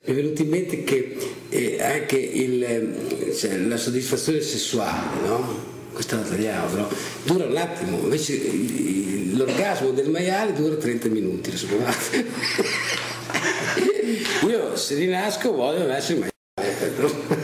Mi è venuto in mente che anche cioè, la soddisfazione sessuale, no? Questa la tagliamo, però dura un attimo, invece l'orgasmo del maiale dura 30 minuti. Io se rinasco voglio nascere maiale.